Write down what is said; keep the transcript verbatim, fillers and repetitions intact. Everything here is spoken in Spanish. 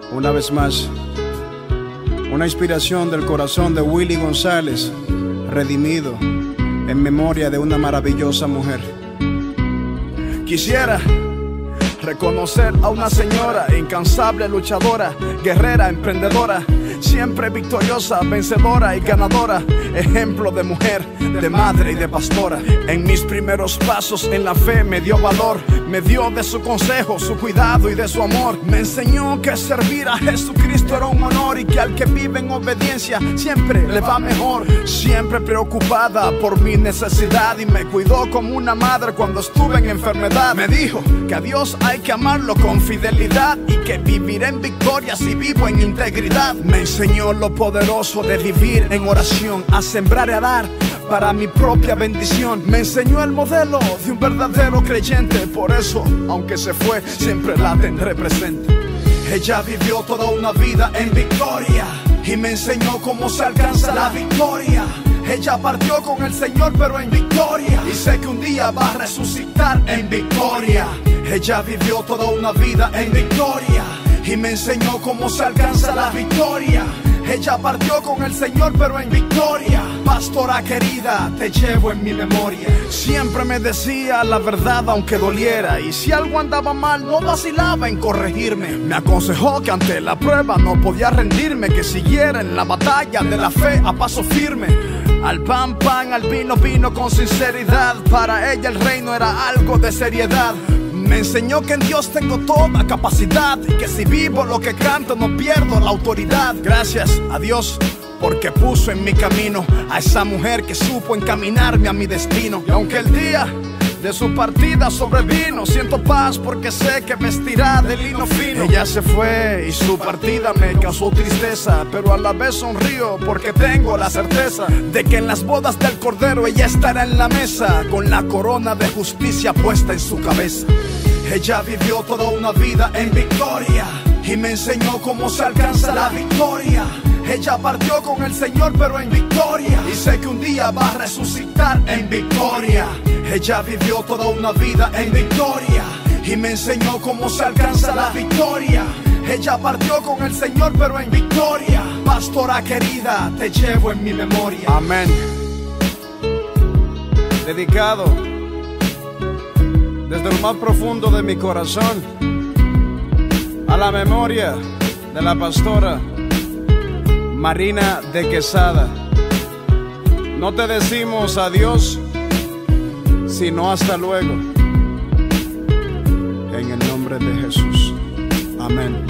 Una vez más, una inspiración del corazón de Willy González, redimido en memoria de una maravillosa mujer. Quisiera reconocer a una señora incansable, luchadora, guerrera, emprendedora, siempre victoriosa, vencedora y ganadora, ejemplo de mujer, de madre y de pastora. En mis primeros pasos en la fe me dio valor, me dio de su consejo, su cuidado y de su amor. Me enseñó que servir a Jesucristo era un honor y que al que vive en obediencia siempre le va mejor. Siempre preocupada por mi necesidad y me cuidó como una madre cuando estuve en enfermedad. Me dijo que a Dios hay que amarlo con fidelidad y que viviré en victoria si vivo en integridad. Me enseñó lo poderoso de vivir en oración, a sembrar y a dar para mi propia bendición. Me enseñó el modelo de un verdadero creyente. Por eso, aunque se fue, siempre la tendré presente. Ella vivió toda una vida en victoria y me enseñó cómo se alcanza la victoria. Ella partió con el Señor pero en victoria y sé que un día va a resucitar en victoria. Ella vivió toda una vida en victoria y me enseñó cómo se alcanza la victoria. Ella partió con el Señor pero en victoria. Pastora querida, te llevo en mi memoria. Siempre me decía la verdad aunque doliera, y si algo andaba mal no vacilaba en corregirme. Me aconsejó que ante la prueba no podía rendirme, que siguiera en la batalla de la fe a paso firme. Al pan pan, al vino vino con sinceridad. Para ella el reino era algo de seriedad. Me enseñó que en Dios tengo toda capacidad y que si vivo lo que canto no pierdo la autoridad. Gracias a Dios porque puso en mi camino a esa mujer que supo encaminarme a mi destino. Y aunque el día de su partida sobrevino, siento paz porque sé que vestirá de lino fino. Ella se fue y su partida me causó tristeza, pero a la vez sonrío porque tengo la certeza de que en las bodas del Cordero ella estará en la mesa con la corona de justicia puesta en su cabeza. Ella vivió toda una vida en victoria y me enseñó cómo se alcanza la victoria. Ella partió con el Señor pero en victoria y sé que un día va a resucitar en victoria. Ella vivió toda una vida en victoria y me enseñó cómo se alcanza la victoria. Ella partió con el Señor pero en victoria. Pastora querida, te llevo en mi memoria. Amén. Dedicado desde lo más profundo de mi corazón a la memoria de la pastora Marina de Quesada. No te decimos adiós, sino hasta luego. En el nombre de Jesús. Amén.